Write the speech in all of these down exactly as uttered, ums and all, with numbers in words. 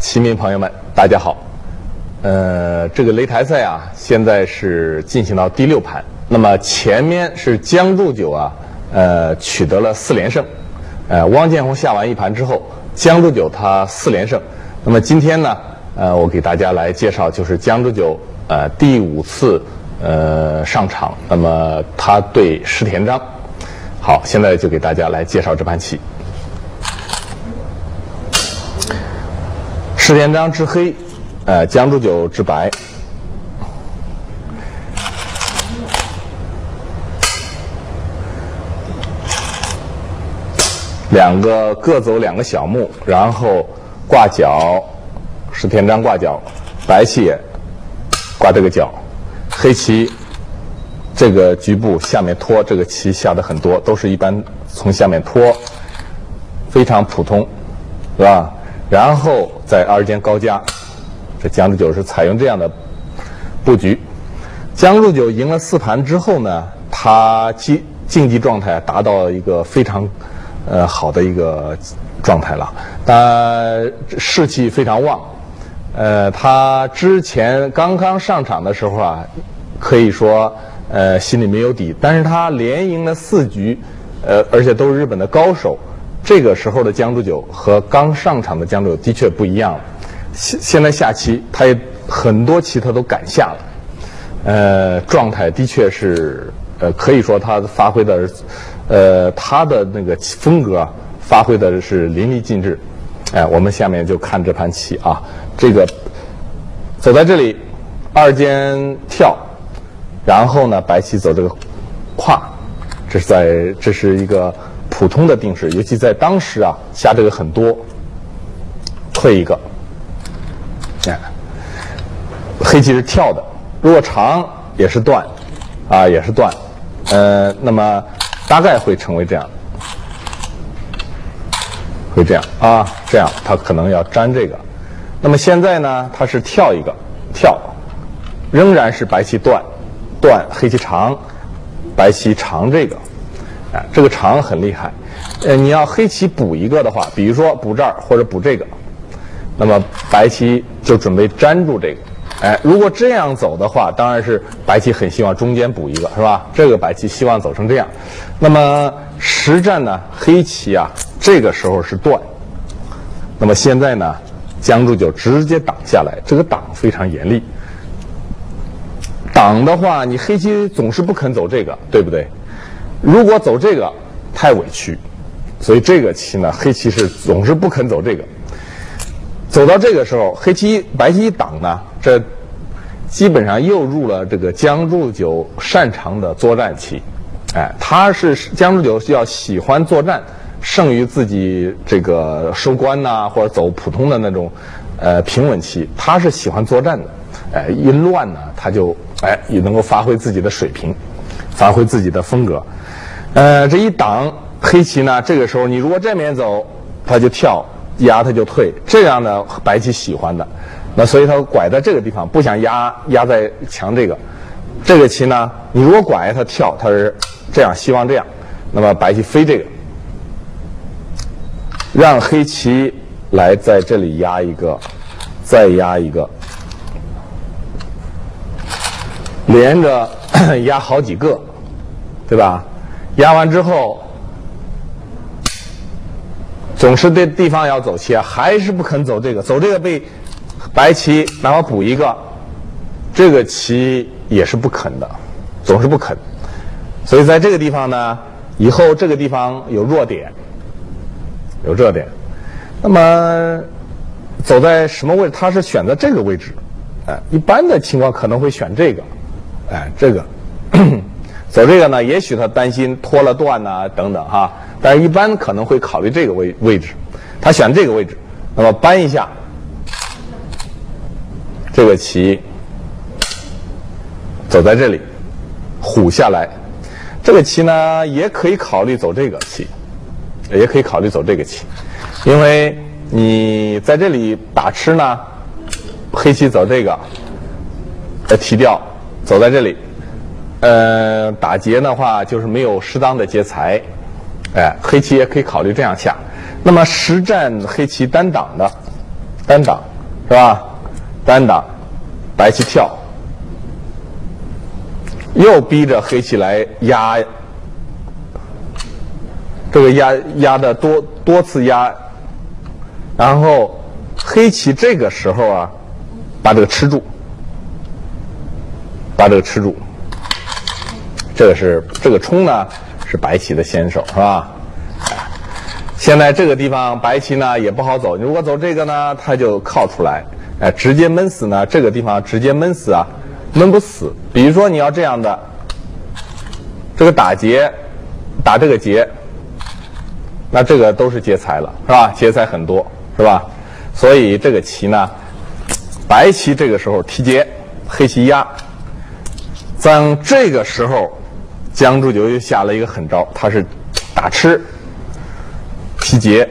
棋迷朋友们，大家好。呃，这个擂台赛啊，现在是进行到第六盘。那么前面是江铸九啊，呃，取得了四连胜。呃，汪建宏下完一盘之后，江铸九他四连胜。那么今天呢，呃，我给大家来介绍就是江铸九呃第五次呃上场，那么他对石田章。好，现在就给大家来介绍这盘棋。石田章之黑，呃，江铸九之白。两个各走两个小目，然后挂角，石田章挂角，白棋也挂这个角，黑棋这个局部下面拖，这个棋下的很多，都是一般从下面拖，非常普通，是吧？然后在二间高加，这江铸九是采用这样的布局。江铸九赢了四盘之后呢，他竞竞技状态达到一个非常呃好的一个状态了，他士气非常旺。呃，他之前刚刚上场的时候啊，可以说呃心里没有底，但是他连赢了四局，呃，而且都是日本的高手。这个时候的江铸九和刚上场的江铸九的确不一样了。现现在下棋，他也很多棋他都敢下了，呃，状态的确是呃，可以说他发挥的，呃，他的那个风格发挥的是淋漓尽致。哎、呃，我们下面就看这盘棋啊，这个走在这里，二间跳，然后呢，白棋走这个跨，这是在这是一个普通的定式，尤其在当时啊，下这个很多，退一个，哎，黑棋是跳的，如果长也是断，啊也是断，呃，那么大概会成为这样，会这样啊，这样它可能要粘这个，那么现在呢，它是跳一个跳，仍然是白棋断，断黑棋长，白棋长这个。啊，这个长很厉害，呃，你要黑棋补一个的话，比如说补这儿或者补这个，那么白棋就准备粘住这个。哎，如果这样走的话，当然是白棋很希望中间补一个，是吧？这个白棋希望走成这样。那么实战呢，黑棋啊，这个时候是断。那么现在呢，江铸九直接挡下来，这个挡非常严厉。挡的话，你黑棋总是不肯走这个，对不对？如果走这个太委屈，所以这个棋呢，黑棋是总是不肯走这个。走到这个时候，黑棋白棋一挡呢，这基本上又入了这个江铸九擅长的作战棋。哎，他是江铸九是要喜欢作战，胜于自己这个收官呐、啊，或者走普通的那种呃平稳棋。他是喜欢作战的。哎，一乱呢，他就哎也能够发挥自己的水平，发挥自己的风格。呃，这一挡黑棋呢，这个时候你如果这面走，他就跳，压他就退，这样呢白棋喜欢的，那所以他拐在这个地方，不想压压在墙这个，这个棋呢，你如果拐他跳，他是这样，希望这样，那么白棋飞这个，让黑棋来在这里压一个，再压一个，连着压好几个，对吧？压完之后，总是这地方要走棋啊，还是不肯走这个，走这个被白棋哪怕补一个，这个棋也是不肯的，总是不肯。所以在这个地方呢，以后这个地方有弱点，有弱点。那么走在什么位置？他是选择这个位置，哎、呃，一般的情况可能会选这个，哎、呃，这个。走这个呢，也许他担心拖了断呐、啊、等等哈，但是一般可能会考虑这个位位置，他选这个位置，那么扳一下这个棋，走在这里，虎下来，这个棋呢也可以考虑走这个棋，也可以考虑走这个棋，因为你在这里打吃呢，黑棋走这个，呃提掉，走在这里。呃，打劫的话就是没有适当的劫财，哎，黑棋也可以考虑这样下。那么实战黑棋单挡的，单挡是吧？单打，白棋跳，又逼着黑棋来压，这个压压的多多次压，然后黑棋这个时候啊，把这个吃住，把这个吃住，这个是这个冲呢是白棋的先手，是吧？现在这个地方白棋呢也不好走，如果走这个呢，它就靠出来，哎，直接闷死呢，这个地方直接闷死啊，闷不死。比如说你要这样的，这个打劫，打这个劫，那这个都是劫财了，是吧？劫财很多，是吧？所以这个棋呢，白棋这个时候提劫，黑棋压。在这个时候，江竹九又下了一个狠招，他是打吃。提劫，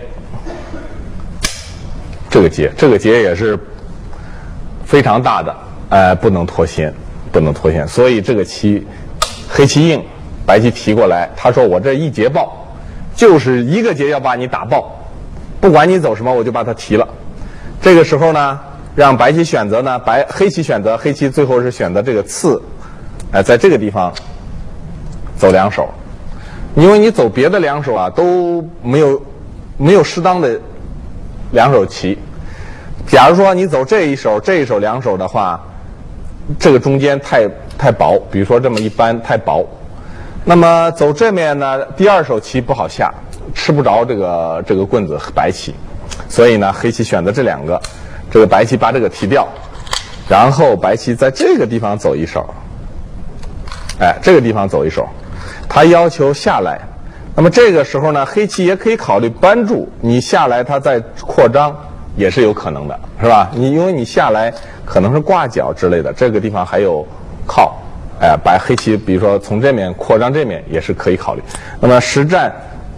这个劫，这个劫也是非常大的，呃，不能脱先，不能脱先。所以这个棋，黑棋应，白棋提过来，他说我这一劫爆，就是一个劫要把你打爆，不管你走什么，我就把它提了。这个时候呢，让白棋选择呢，白黑棋选择，黑棋最后是选择这个次，哎、呃，在这个地方走两手，因为你走别的两手啊都没有。没有适当的两手棋，假如说你走这一手、这一手两手的话，这个中间太太薄，比如说这么一般太薄。那么走这面呢，第二手棋不好下，吃不着这个这个棍子白棋，所以呢，黑棋选择这两个，这个白棋把这个提掉，然后白棋在这个地方走一手，哎，这个地方走一手，他要求下来。那么这个时候呢，黑棋也可以考虑扳住，你下来它再扩张也是有可能的，是吧？你因为你下来可能是挂角之类的，这个地方还有靠，哎，白黑棋比如说从这面扩张这面也是可以考虑。那么实战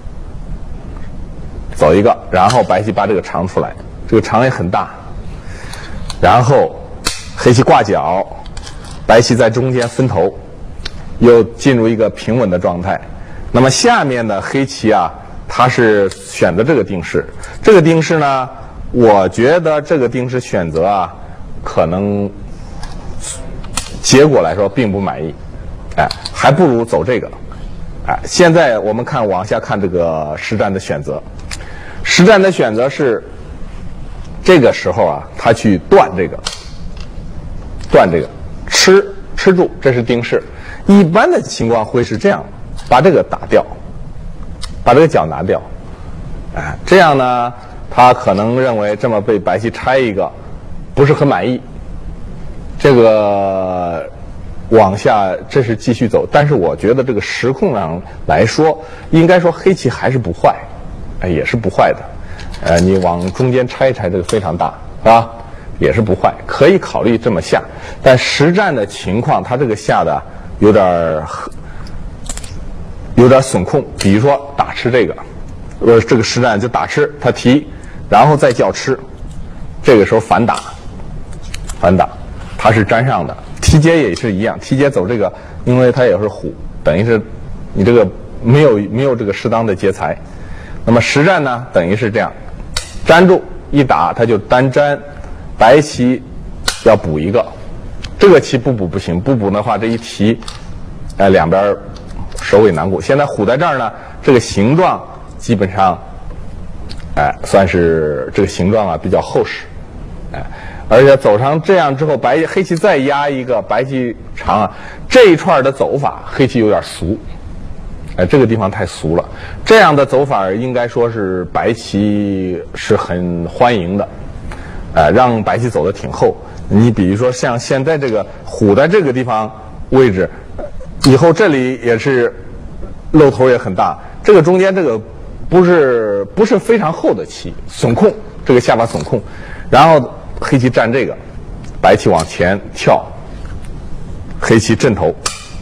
走一个，然后白棋把这个长出来，这个长也很大，然后黑棋挂角，白棋在中间分头，又进入一个平稳的状态。那么下面的黑棋啊，它是选择这个定式。这个定式呢，我觉得这个定式选择啊，可能结果来说并不满意，哎，还不如走这个。哎，现在我们看往下看这个实战的选择，实战的选择是这个时候啊，他去断这个，断这个，吃吃住，这是定式。一般的情况会是这样。把这个打掉，把这个角拿掉，哎，这样呢，他可能认为这么被白棋拆一个，不是很满意。这个往下这是继续走，但是我觉得这个实控上来说，应该说黑棋还是不坏，哎，也是不坏的。呃，你往中间拆一拆，这个非常大，是吧？也是不坏，可以考虑这么下。但实战的情况，他这个下的有点。有点损控，比如说打吃这个，呃，这个实战就打吃，他提，然后再叫吃，这个时候反打，反打，它是粘上的。提劫也是一样，提劫走这个，因为它也是虎，等于是你这个没有没有这个适当的劫财。那么实战呢，等于是这样，粘住一打，它就单粘，白棋要补一个，这个棋不补不行，不补的话这一提，哎、呃，两边。首尾难顾。现在虎在这儿呢，这个形状基本上，哎，算是这个形状啊比较厚实，哎，而且走成这样之后，白黑棋再压一个白棋长啊，这一串的走法黑棋有点俗，哎，这个地方太俗了。这样的走法应该说是白棋是很欢迎的，哎，让白棋走得挺厚。你比如说像现在这个虎在这个地方位置。以后这里也是露头也很大，这个中间这个不是不是非常厚的棋，损控，这个下巴损控，然后黑棋占这个，白棋往前跳，黑棋正头，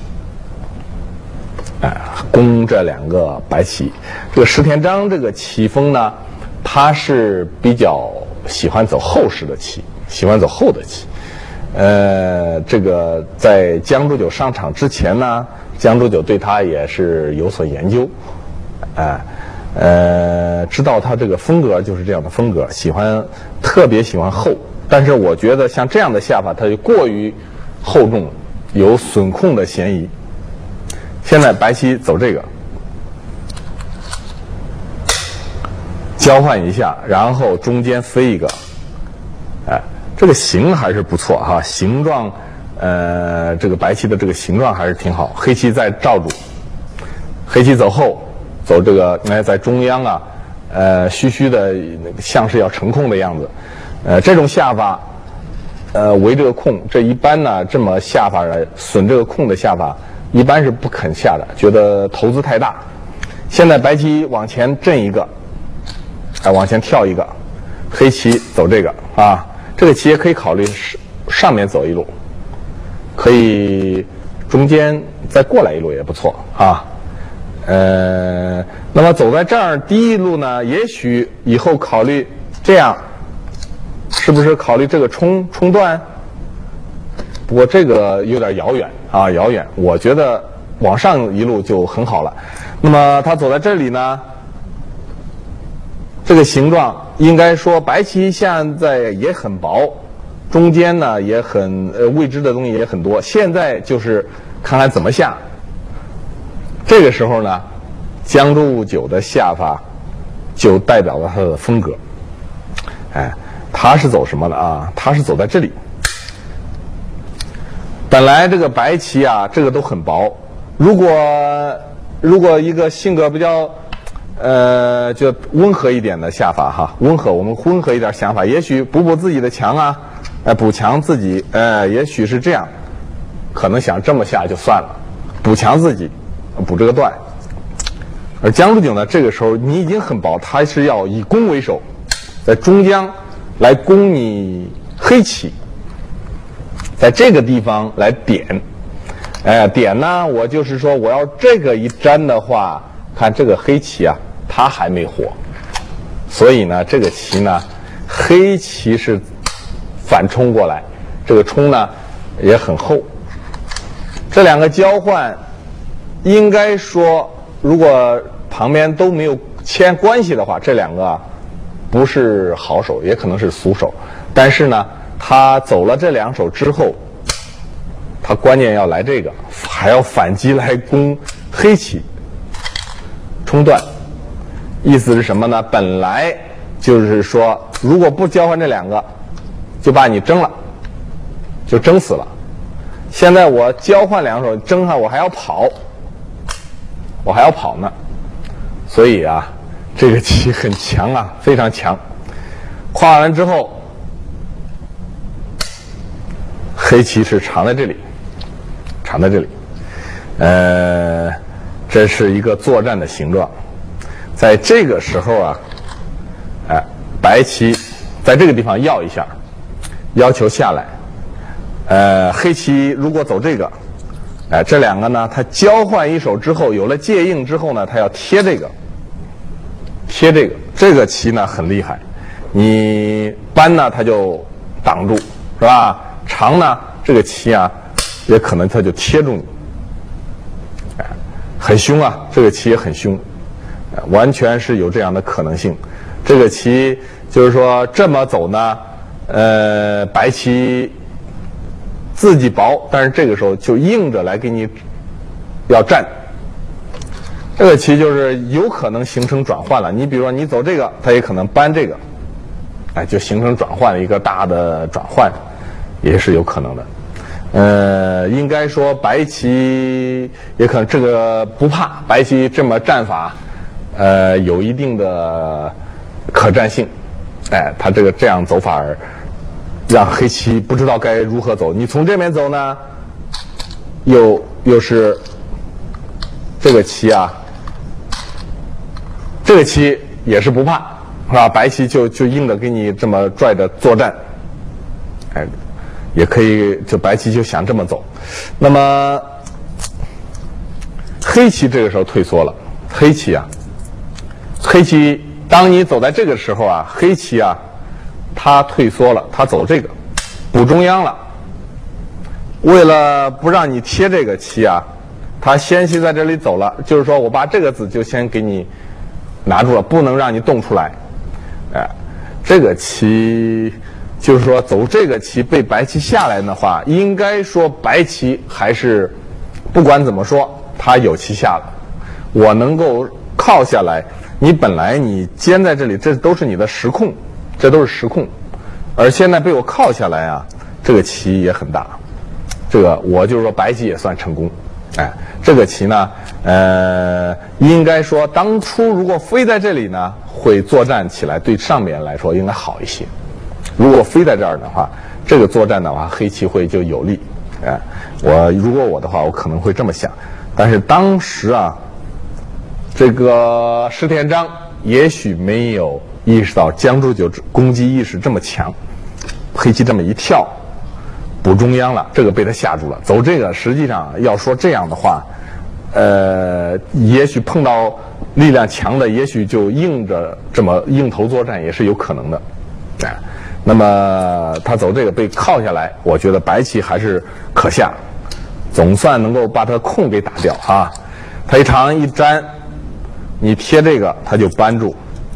哎，攻这两个白棋。这个石田章这个棋风呢，他是比较喜欢走厚实的棋，喜欢走厚的棋。呃，这个在江竹九上场之前呢，江竹九对他也是有所研究，哎、呃， 呃，知道他这个风格就是这样的风格，喜欢特别喜欢厚，但是我觉得像这样的下法，它就过于厚重，有损控的嫌疑。现在白棋走这个，交换一下，然后中间飞一个，哎，这个形还是不错哈，形状，呃，这个白棋的这个形状还是挺好。黑棋再罩住，黑棋走后。走这个，哎，在中央啊，呃，虚虚的，像是要成空的样子，呃，这种下法，呃，围这个空，这一般呢，这么下法损这个空的下法，一般是不肯下的，觉得投资太大。现在白棋往前震一个，哎，往前跳一个，黑棋走这个啊，这个棋也可以考虑上面走一路，可以中间再过来一路也不错啊。呃，那么走在这儿第一路呢，也许以后考虑这样，是不是考虑这个冲冲断？不过这个有点遥远啊，遥远。我觉得往上一路就很好了。那么他走在这里呢，这个形状应该说白棋现在也很薄，中间呢也很呃未知的东西也很多。现在就是看看怎么下。这个时候呢，江州九的下法就代表了他的风格。哎，他是走什么的啊？他是走在这里。本来这个白棋啊，这个都很薄。如果如果一个性格比较呃就温和一点的下法哈，温和我们温和一点想法，也许补补自己的强啊，哎补强自己，呃也许是这样，可能想这么下就算了，补强自己。补这个段，而江浙九呢，这个时候你已经很薄，它是要以攻为守，在中央来攻你黑棋，在这个地方来点，哎，点呢，我就是说我要这个一粘的话，看这个黑棋啊，它还没活，所以呢，这个棋呢，黑棋是反冲过来，这个冲呢也很厚，这两个交换。应该说，如果旁边都没有牵关系的话，这两个啊不是好手，也可能是俗手。但是呢，他走了这两手之后，他关键要来这个，还要反击来攻黑棋，冲断。意思是什么呢？本来就是说，如果不交换这两个，就把你争了，就争死了。现在我交换两手争上，我还要跑。我还要跑呢，所以啊，这个棋很强啊，非常强。跨完之后，黑棋是藏在这里，藏在这里。呃，这是一个作战的形状。在这个时候啊，哎，白棋在这个地方要一下，要求下来。呃，黑棋如果走这个。哎，这两个呢，它交换一手之后，有了借应之后呢，它要贴这个，贴这个，这个棋呢很厉害，你扳呢它就挡住，是吧？长呢这个棋啊，也可能它就贴住你，哎，很凶啊，这个棋也很凶，哎，完全是有这样的可能性。这个棋就是说这么走呢，呃，白棋。自己薄，但是这个时候就硬着来给你要占，这个棋就是有可能形成转换了。你比如说你走这个，它也可能扳这个，哎，就形成转换了一个大的转换，也是有可能的。呃，应该说白棋也可能这个不怕，白棋这么战法，呃，有一定的可战性。哎，他这个这样走法儿。让黑棋不知道该如何走。你从这边走呢，又又是这个棋啊，这个棋也是不怕，是吧？白棋就就硬着给你这么拽着作战，哎，也可以，就白棋就想这么走。那么黑棋这个时候退缩了，黑棋啊，黑棋，当你走在这个时候啊，黑棋啊。他退缩了，他走这个，补中央了。为了不让你贴这个棋啊，他先期在这里走了，就是说我把这个子就先给你拿住了，不能让你动出来。哎，这个棋就是说走这个棋被白棋下来的话，应该说白棋还是不管怎么说，它有棋下了。我能够靠下来，你本来你尖在这里，这都是你的实控，这都是实控，而现在被我靠下来啊，这个棋也很大。这个我就是说白棋也算成功。哎，这个棋呢，呃，应该说当初如果飞在这里呢，会作战起来对上面来说应该好一些。如果飞在这儿的话，这个作战的话，黑棋会就有利。哎，我如果我的话，我可能会这么想。但是当时啊，这个石田章也许没有意识到江州九攻击意识这么强，黑棋这么一跳，补中央了，这个被他吓住了。走这个，实际上要说这样的话，呃，也许碰到力量强的，也许就硬着这么硬头作战也是有可能的。哎，那么他走这个被靠下来，我觉得白棋还是可下，总算能够把他空给打掉啊。他一长一粘，你贴这个，他就扳住，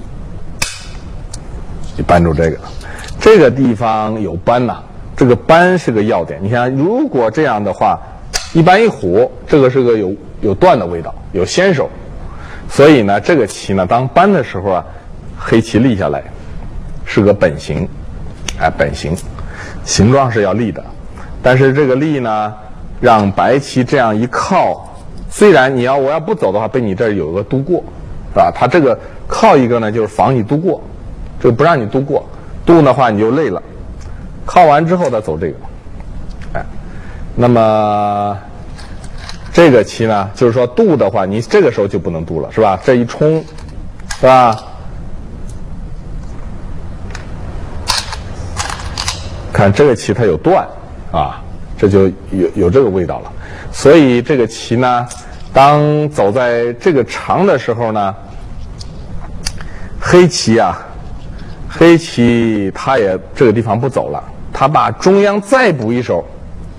就扳住这个，这个地方有扳呐。这个扳是个要点，你看，如果这样的话，一扳一虎，这个是个有有断的味道，有先手，所以呢，这个棋呢，当扳的时候啊，黑棋立下来是个本形，哎，本形，形状是要立的，但是这个立呢，让白棋这样一靠，虽然你要我要不走的话，被你这儿有个渡过，是吧？它这个靠一个呢，就是防你渡过，这个不让你渡过，渡的话你就累了。靠完之后再走这个，哎，那么这个棋呢，就是说渡的话，你这个时候就不能渡了，是吧？这一冲，是吧？看这个棋它有断啊，这就有有这个味道了。所以这个棋呢，当走在这个长的时候呢，黑棋啊，黑棋它也这个地方不走了。他把中央再补一手，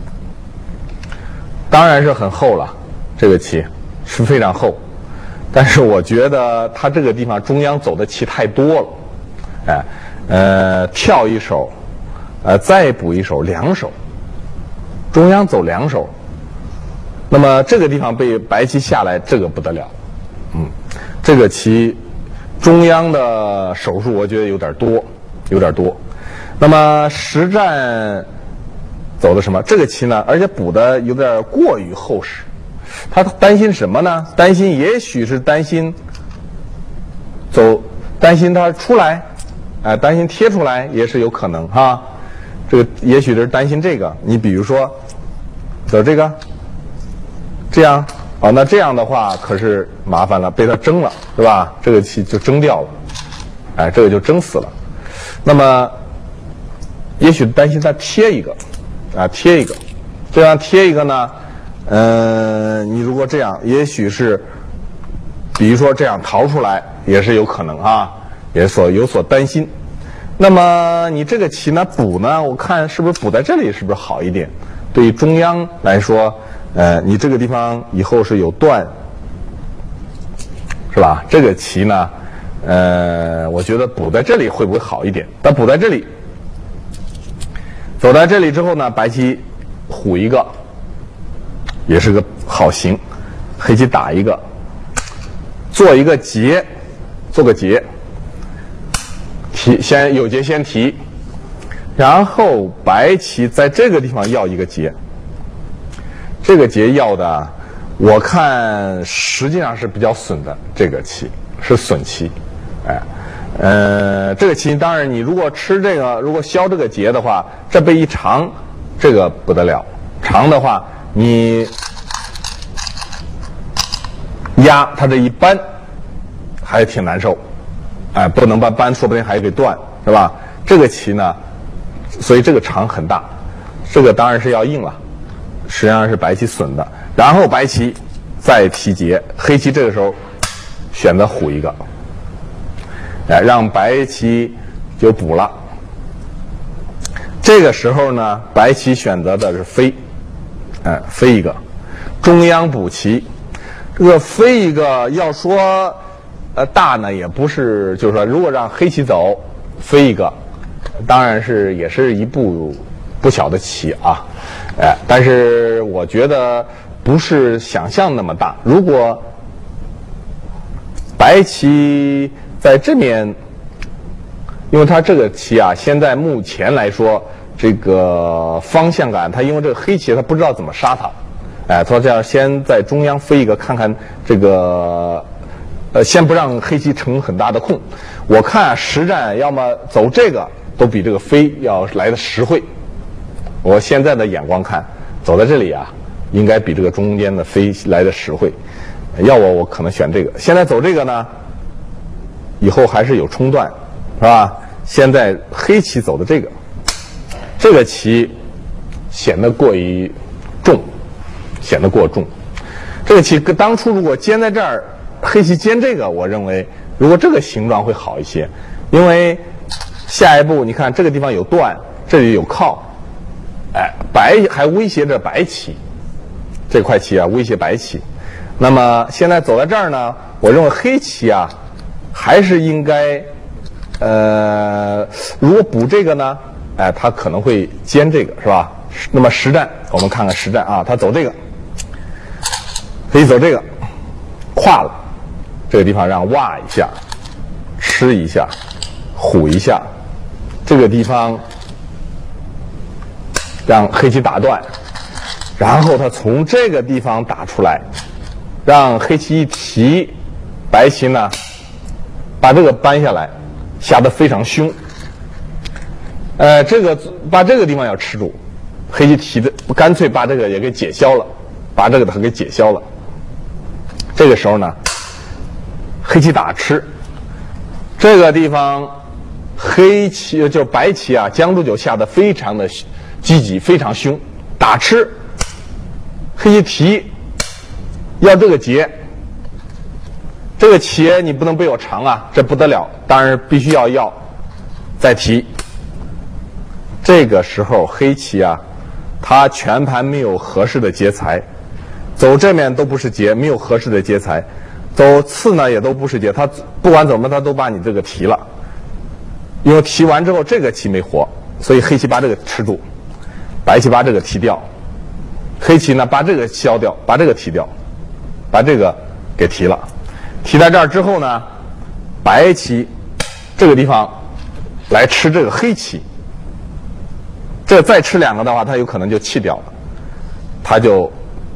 当然是很厚了，这个棋是非常厚，但是我觉得他这个地方中央走的棋太多了，哎，呃，跳一手，呃，再补一手，两手，中央走两手，那么这个地方被白棋下来，这个不得了，嗯，这个棋中央的手数我觉得有点多，有点多。那么实战走的什么？这个棋呢，而且补的有点过于厚实。他担心什么呢？担心也许是担心走，担心他出来，哎、呃，担心贴出来也是有可能哈。这个也许是担心这个。你比如说走这个，这样哦，那这样的话可是麻烦了，被他争了，对吧？这个棋就争掉了，哎，这个就争死了。那么也许担心他贴一个，啊，贴一个，这样贴一个呢，呃，你如果这样，也许是，比如说这样逃出来，也是有可能啊，也所有所担心。那么你这个棋呢补呢，我看是不是补在这里是不是好一点？对于中央来说，呃，你这个地方以后是有断，是吧？这个棋呢，呃，我觉得补在这里会不会好一点？但补在这里。走在这里之后呢，白棋虎一个，也是个好形，黑棋打一个，做一个劫，做个劫，提先有劫先提，然后白棋在这个地方要一个劫，这个劫要的，我看实际上是比较损的，这个棋是损棋，哎。呃，这个棋当然，你如果吃这个，如果消这个劫的话，这被一长，这个不得了。长的话，你压它这一扳，还挺难受。哎，不能把扳，说不定还给断，是吧？这个棋呢，所以这个长很大，这个当然是要硬了，实际上是白棋损的。然后白棋再提劫，黑棋这个时候选择虎一个。哎，让白棋就补了。这个时候呢，白棋选择的是飞，哎，飞一个，中央补棋。这个飞一个，要说， 呃大呢，也不是就是说，如果让黑棋走飞一个，当然是也是一步不小的棋啊，哎，但是我觉得不是想象那么大。如果白棋在这面，因为它这个棋啊，现在目前来说，这个方向感，它因为这个黑棋它不知道怎么杀它，哎，他这样先在中央飞一个，看看这个，呃，先不让黑棋成很大的空。我看啊，实战要么走这个都比这个飞要来的实惠。我现在的眼光看，走在这里啊，应该比这个中间的飞来的实惠。要我，我可能选这个。现在走这个呢，以后还是有冲断，是吧？现在黑棋走的这个，这个棋显得过于重，显得过重。这个棋当初如果尖在这儿，黑棋尖这个，我认为如果这个形状会好一些，因为下一步你看这个地方有断，这里有靠，哎，白还威胁着白棋，这块棋啊威胁白棋。那么现在走在这儿呢，我认为黑棋啊还是应该，呃，如果补这个呢，哎，它可能会尖这个，是吧？那么实战，我们看看实战啊，它走这个，可以走这个，跨了，这个地方让挖一下，吃一下，虎一下，这个地方让黑棋打断，然后它从这个地方打出来。让黑棋一提，白棋呢把这个扳下来，下得非常凶。呃，这个把这个地方要吃住，黑棋提的干脆把这个也给解消了，把这个它给解消了。这个时候呢，黑棋打吃，这个地方黑棋就是白棋啊，将住九下得非常的积极，非常凶，打吃，黑棋提。要这个劫，这个棋你不能被我长啊，这不得了！当然必须要要，再提。这个时候黑棋啊，它全盘没有合适的劫材，走这面都不是劫，没有合适的劫材，走次呢也都不是劫，它不管怎么它都把你这个提了，因为提完之后这个棋没活，所以黑棋把这个吃住，白棋把这个提掉，黑棋呢把这个消掉，把这个提掉。把这个给提了，提在这儿之后呢，白棋这个地方来吃这个黑棋，这再吃两个的话，它有可能就弃掉了，它就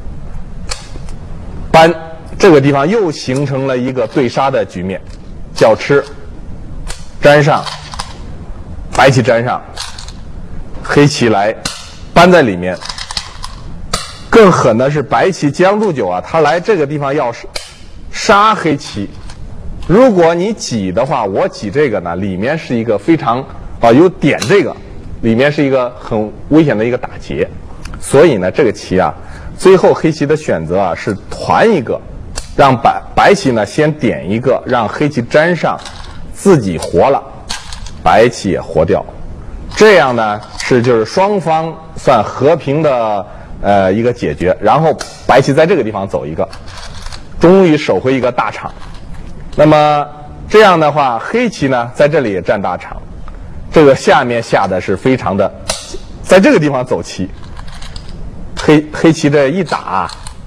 扳这个地方又形成了一个对杀的局面，叫吃粘上，白棋粘上，黑棋来扳在里面。更狠的是白棋将住九啊，他来这个地方要杀黑棋。如果你挤的话，我挤这个呢，里面是一个非常啊有点这个，里面是一个很危险的一个打劫。所以呢，这个棋啊，最后黑棋的选择啊是团一个，让白白棋呢先点一个，让黑棋粘上，自己活了，白棋也活掉。这样呢是就是双方算和平的。呃，一个解决，然后白棋在这个地方走一个，终于守回一个大场。那么这样的话，黑棋呢在这里也占大场，这个下面下的是非常的，在这个地方走棋，黑黑棋这一打，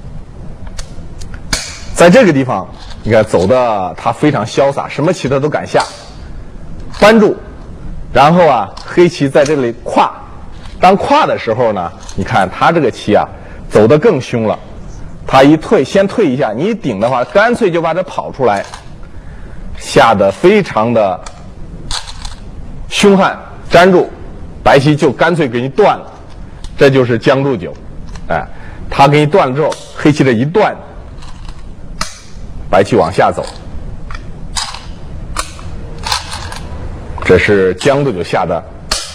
在这个地方你看走的他非常潇洒，什么棋他都敢下，扳住，然后啊，黑棋在这里跨。当跨的时候呢，你看他这个棋啊，走得更凶了。他一退，先退一下，你一顶的话，干脆就把这跑出来，下得非常的凶悍，粘住，白棋就干脆给你断了，这就是将住九。哎，他给你断了之后，黑棋这一断，白棋往下走，这是将住九下的。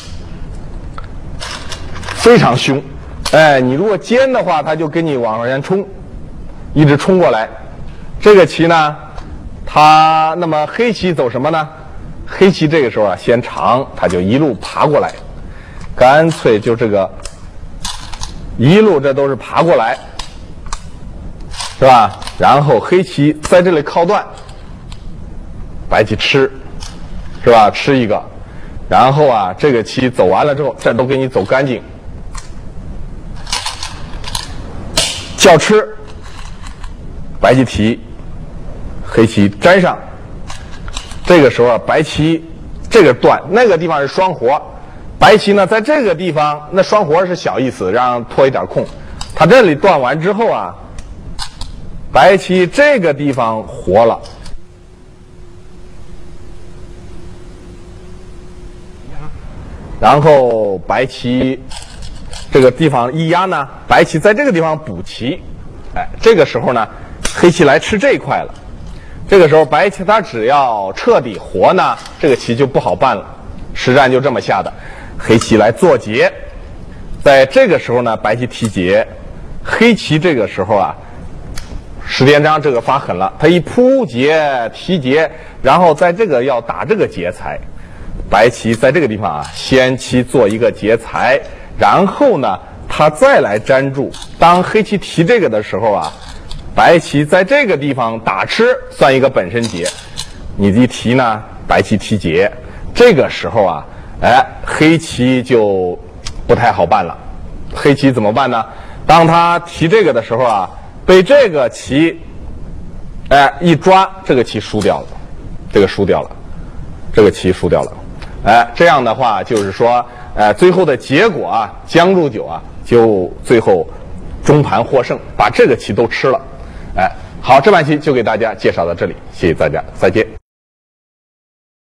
非常凶，哎，你如果尖的话，它就跟你往前冲，一直冲过来。这个棋呢，它那么黑棋走什么呢？黑棋这个时候啊，先长，它就一路爬过来，干脆就这个一路这都是爬过来，是吧？然后黑棋在这里靠断， 白棋吃，是吧？吃一个，然后啊，这个棋走完了之后，这都给你走干净。叫吃，白棋提，黑棋粘上。这个时候啊，白棋这个断，那个地方是双活，白棋呢在这个地方，那双活是小意思，让拖一点空。它这里断完之后啊，白棋这个地方活了。然后白棋这个地方一压呢，白棋在这个地方补棋，哎，这个时候呢，黑棋来吃这一块了。这个时候白棋它只要彻底活呢，这个棋就不好办了。实战就这么下的，黑棋来做劫，在这个时候呢，白棋提劫，黑棋这个时候啊，石田章这个发狠了，他一扑劫提劫，然后在这个要打这个劫财。白棋在这个地方啊，先期做一个劫财，然后呢，他再来粘住。当黑棋提这个的时候啊，白棋在这个地方打吃，算一个本身劫。你一提呢，白棋提劫，这个时候啊，哎，黑棋就不太好办了。黑棋怎么办呢？当他提这个的时候啊，被这个棋，哎，一抓，这个棋输掉了，这个输掉了，这个棋输掉了。哎，这样的话就是说，呃，最后的结果啊，江注九啊，就最后中盘获胜，把这个棋都吃了。哎，好，这盘棋就给大家介绍到这里，谢谢大家，再见。